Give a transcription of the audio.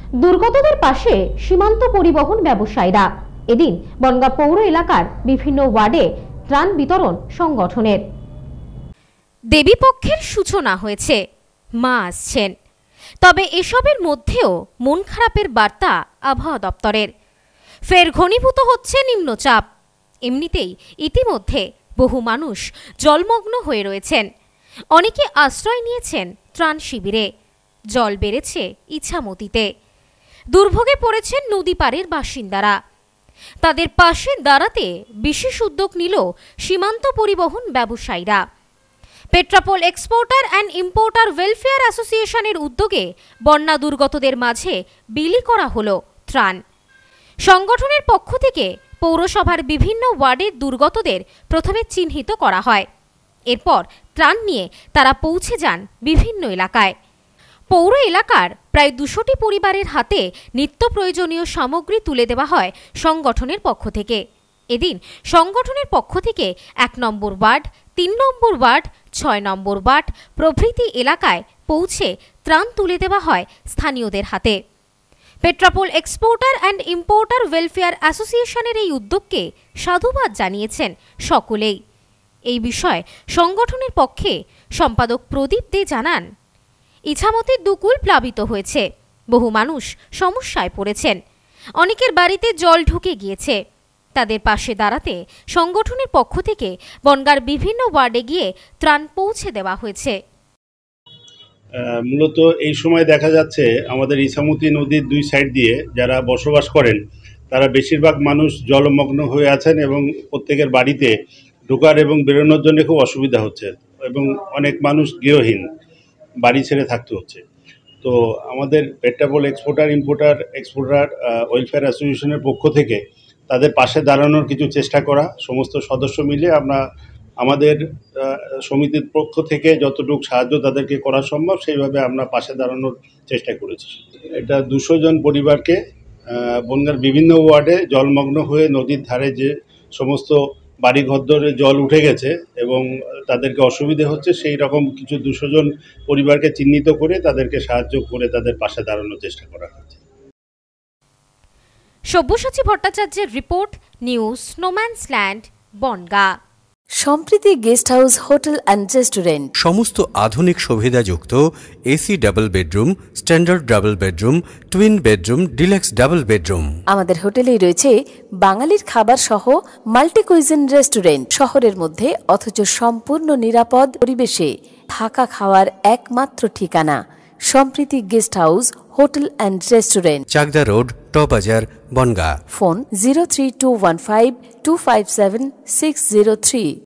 দুর্গতদের পাশে সীমান্ত পরিবহন ব্যবসায়ীরা। এদিন বনগাঁ পৌর এলাকার বিভিন্ন ওয়ার্ডে ত্রাণ বিতরণ সংগঠনের। দেবীপক্ষের সূচনা হয়েছে, মা আসছেন। তবে এসবের মধ্যেও মন খারাপের বার্তা আবহাওয়া দপ্তরের। ফের ঘনীভূত হচ্ছে নিম্নচাপ। এমনিতেই ইতিমধ্যে বহু মানুষ জলমগ্ন হয়ে রয়েছেন। অনেকে আশ্রয় নিয়েছেন ত্রাণ শিবিরে। জল বেড়েছে ইছামতিতে। দুর্ভোগে পড়েছেন নদী পাড়ের বাসিন্দারা। তাদের পাশে দাঁড়াতে বিশেষ উদ্যোগ নিল সীমান্ত পরিবহন ব্যবসায়ীরা। Petrapole exporter and importer welfare অ্যাসোসিয়েশনের উদ্যোগে বন্যা দুর্গতদের মাঝে বিলি করা হলো ত্রাণ। সংগঠনের পক্ষ থেকে পৌরসভার বিভিন্ন ওয়ার্ডের দুর্গতদের প্রথমে চিহ্নিত করা হয়। এরপর ত্রাণ নিয়ে তারা পৌঁছে যান বিভিন্ন এলাকায়। পৌর এলাকার প্রায় 200টি পরিবারের হাতে নিত্য প্রয়োজনীয় সামগ্রী তুলে দেওয়া হয় সংগঠনের পক্ষ থেকে। এদিন সংগঠনের পক্ষ থেকে 1 নম্বর ওয়ার্ড, 3 নম্বর ওয়ার্ড, 6 নম্বর ওয়ার্ড প্রভৃতি এলাকায় পৌঁছে ত্রাণ তুলে দেওয়া হয় স্থানীয়দের হাতে। Petrapole exporter and importer welfare অ্যাসোসিয়েশনের এই উদ্যোগকে সাধুবাদ জানিয়েছেন সকলেই। এই বিষয়ে সংগঠনের পক্ষে সম্পাদক প্রদীপ দে জানান, ইছামতির দুকুল প্লাবিত হয়েছে, বহু মানুষ সমস্যায় পড়েছেন, অনেকের বাড়িতে জল ঢুকে গিয়েছে। তাদের পাশে দাঁড়াতে সংগঠনের পক্ষ থেকে বনগাঁর বিভিন্ন ওয়ার্ডে গিয়ে ত্রাণ পৌঁছে দেওয়া হয়েছে। মূলত এই সময় দেখা যাচ্ছে আমাদের ইছামতি নদীর 2 সাইড দিয়ে যারা বসবাস করেন তারা বেশিরভাগ মানুষ জলমগ্ন হয়ে আছেন এবং প্রত্যেকের বাড়িতে ঢোকার এবং বেরোনোর জন্য খুব অসুবিধা হচ্ছে এবং অনেক মানুষ গৃহহীন, বাড়ি ছেড়ে থাকতে হচ্ছে। তো আমাদের পেট্রাপোল এক্সপোর্টার ওয়েলফেয়ার অ্যাসোসিয়েশনের পক্ষ থেকে তাদের পাশে দাঁড়ানোর কিছু চেষ্টা করা, সমস্ত সদস্য মিলে আমরা আমাদের সমিতির পক্ষ থেকে যতটুকু সাহায্য তাদেরকে করা সম্ভব সেইভাবে আমরা পাশে দাঁড়ানোর চেষ্টা করেছি। এটা 200 জন পরিবারকে বনগাঁর বিভিন্ন ওয়ার্ডে জলমগ্ন হয়ে নদীর ধারে যে সমস্ত বাড়িঘর ধরে জল উঠে গেছে এবং তাদেরকে অসুবিধে হচ্ছে, সেই রকম কিছু 200 জন পরিবারকে চিহ্নিত করে তাদেরকে সাহায্য করে তাদের পাশে দাঁড়ানোর চেষ্টা করা হচ্ছে। সব্যসাচী ভট্টাচার্যের report, news no man's land, Bongaon. Sampriti guest house, hotel and restaurant. সমস্ত আধুনিক সুবিধাযুক্ত AC double bedroom, standard double bedroom, twin bedroom, deluxe double bedroom. আমাদের হোটেলেই রয়েছে বাঙালির খাবার সহ মাল্টি কুইজিন রেস্টুরেন্ট। শহরের মধ্যে অথচ সম্পূর্ণ নিরাপদ পরিবেশে থাকা খাওয়ার একমাত্র ঠিকানা Sampriti guest house, hotel and restaurant, Chakdah road, টবাজার, বনগাঁ। ফোন 03215257603।